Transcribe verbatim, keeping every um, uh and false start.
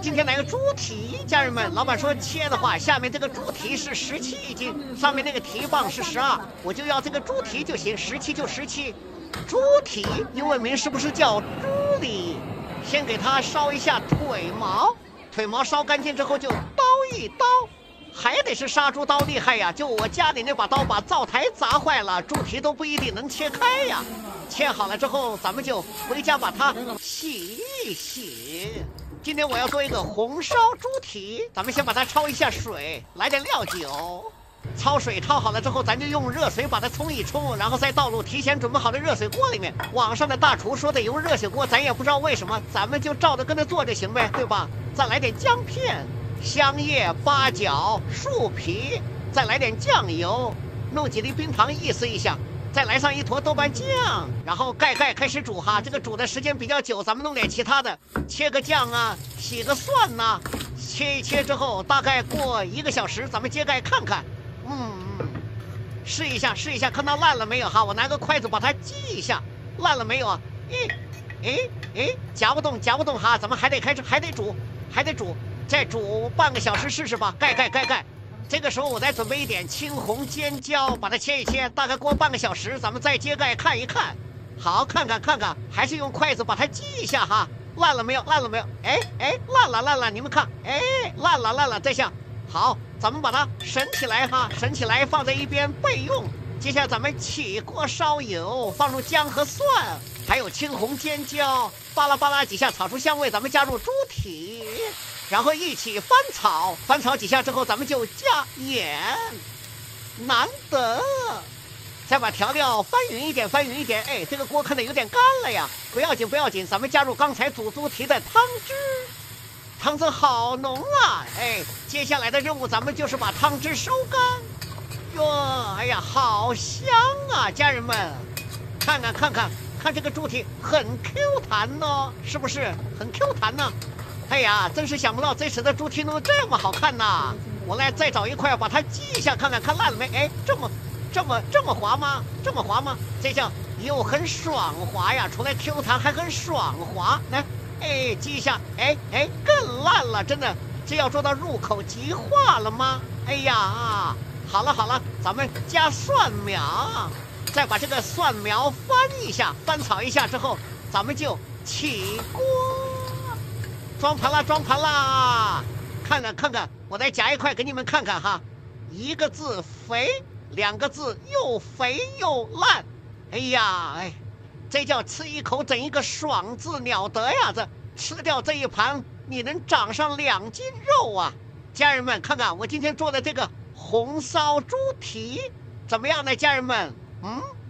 今天来个猪蹄，家人们，老板说切的话，下面这个猪蹄是十七一斤，上面那个蹄膀是十二，我就要这个猪蹄就行，十七就十七。猪蹄英文名是不是叫猪蹄？先给它烧一下腿毛，腿毛烧干净之后就刀一刀，还得是杀猪刀厉害呀！就我家里那把刀把灶台砸坏了，猪蹄都不一定能切开呀。切好了之后，咱们就回家把它洗一洗。今天我要做一个红烧猪蹄，咱们先把它焯一下水，来点料酒。焯水焯好了之后，咱就用热水把它冲一冲，然后再倒入提前准备好的热水锅里面。网上的大厨说得用热水锅，咱也不知道为什么，咱们就照着跟着做就行呗，对吧？再来点姜片、香叶、八角、树皮，再来点酱油，弄几粒冰糖意思一下。再来上一坨豆瓣酱，然后盖盖开始煮哈。这个煮的时间比较久，咱们弄点其他的，切个酱啊，洗个蒜呐、啊，切一切之后，大概过一个小时，咱们揭盖看看。嗯，试一下，试一下，看它烂了没有哈？我拿个筷子把它击一下，烂了没有啊？诶，诶，诶，夹不动，夹不动哈，咱们还得开始，还得煮，还得煮，再煮半个小时试试吧。盖盖盖盖。这个时候我再准备一点青红尖椒，把它切一切，大概过半个小时，咱们再揭盖看一看。好，看看看看，还是用筷子把它击一下哈。烂了没有？烂了没有？哎哎，烂了烂了，你们看，哎，烂了烂了，这下好，咱们把它省起来哈，省起来放在一边备用。接下来咱们起锅烧油，放入姜和蒜，还有青红尖椒，巴拉巴拉几下炒出香味，咱们加入猪蹄。然后一起翻炒，翻炒几下之后，咱们就加盐，难得。再把调料翻匀一点，翻匀一点。哎，这个锅看着有点干了呀，不要紧，不要紧，咱们加入刚才煮猪蹄的汤汁，汤汁好浓啊！哎，接下来的任务咱们就是把汤汁收干。哟，哎呀，好香啊，家人们，看看看看，看这个猪蹄很 Q 弹哦，是不是很 Q 弹呢？哎呀，真是想不到这次的猪蹄弄这么好看呐！我来再找一块，把它击一下，看看看烂了没？哎，这么、这么、这么滑吗？这么滑吗？这叫又很爽滑呀！除了 Q 弹，还很爽滑。来，哎，击一下，哎哎，更烂了，真的，这要做到入口即化了吗？哎呀，好了好了，咱们加蒜苗，再把这个蒜苗翻一下，翻炒一下之后，咱们就起锅。装盘啦，装盘啦！看看看看，我再夹一块给你们看看哈。一个字肥，两个字又肥又烂。哎呀，哎，这叫吃一口整一个爽字了得呀！这吃掉这一盘，你能长上两斤肉啊！家人们，看看我今天做的这个红烧猪蹄怎么样呢？家人们，嗯。